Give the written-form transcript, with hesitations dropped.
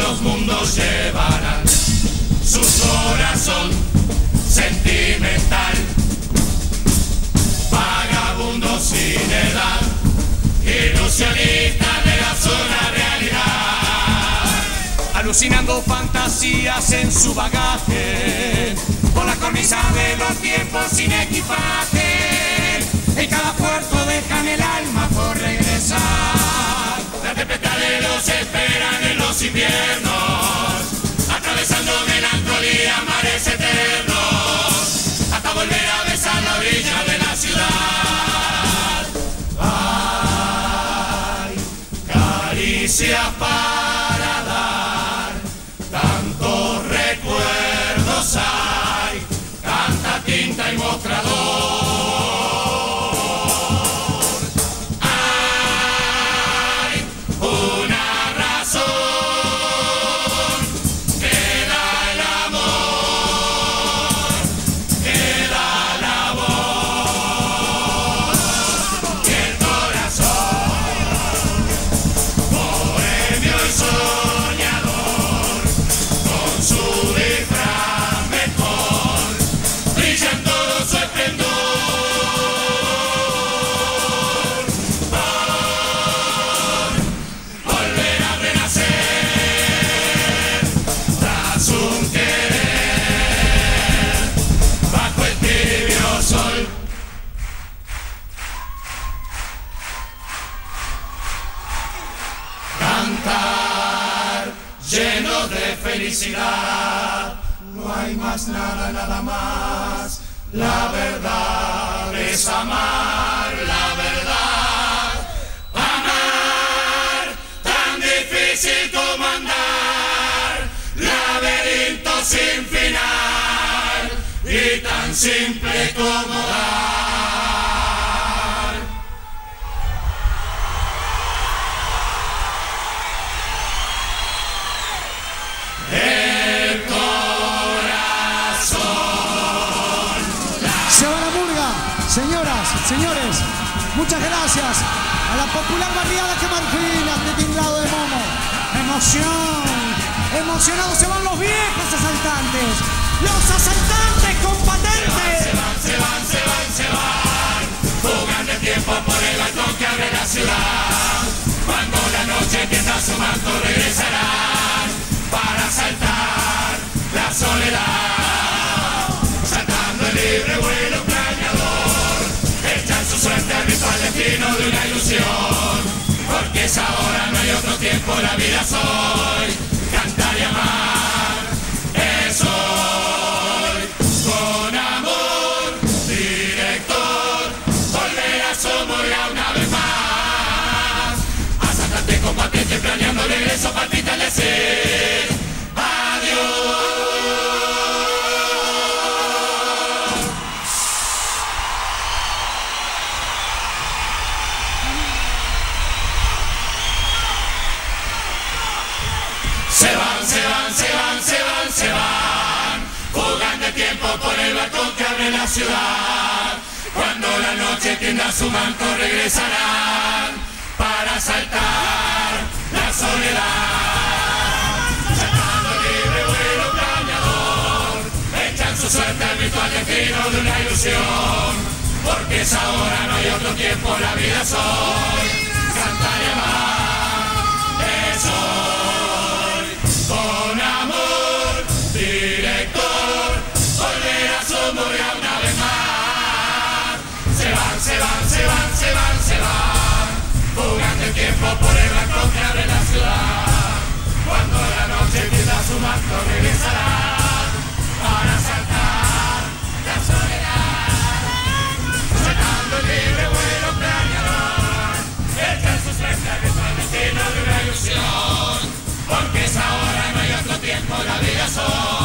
otros mundos llevarán su corazón sentimental. Vagabundo sin edad, ilusionista de la sola realidad, alucinando fantasías en su bagaje, por la cornisa de los tiempos sin equipaje. En cada puerto dejan el alma por regresar. La tempestad de los esperan en los inviernos, atravesando melancolía, mares eternos, hasta volver a besar la orilla de la ciudad. Hay caricias para dar, tantos recuerdos hay, tanta tinta y mostrador. Cantar lleno de felicidad, no hay más nada, nada más. La verdad es amar, la verdad. Amar, tan difícil como andar, laberinto sin final, y tan simple como dar. El corazón. Se va la murga, señoras, señores. Muchas gracias a la popular barriada que marfila este tinglado de momo. Emoción, emocionados se van los viejos asaltantes. Los asaltantes con patentes. Se van, se van, se van, se van. Fugan el tiempo por el balcón que abre la ciudad. Cuando la noche tienda su manto regresarán para saltar la soledad, saltando el libre vuelo planeador, echan su suerte al ritual destino de una ilusión, porque es ahora, no hay otro tiempo, la vida es hoy, cantar y amar es hoy. Con amor, director, volver a Somorga una vez más, asaltante con patente planeando el regreso, partita al decir adiós. Se van, se van, se van, se van, se van, jugando el tiempo por el balcón que abre la ciudad. Cuando la noche tienda su manto regresarán para saltar la soledad, saltando el libre vuelo planeador, echan su suerte al virtual destino de una ilusión, porque es ahora, no hay otro tiempo, la vida es hoy, cantar y amar es hoy. Con amor, director, volver a Somorga una vez más. Se van, se van, se van, se van, se van, jugando el tiempo por el balcón que abre la ciudad. Cuando la noche tienda su manto regresarán para saltar la soledad, saltando el libre vuelo planeador, echan sus suerte al destino de una ilusión, porque es ahora, no hay otro tiempo, la vida es hoy.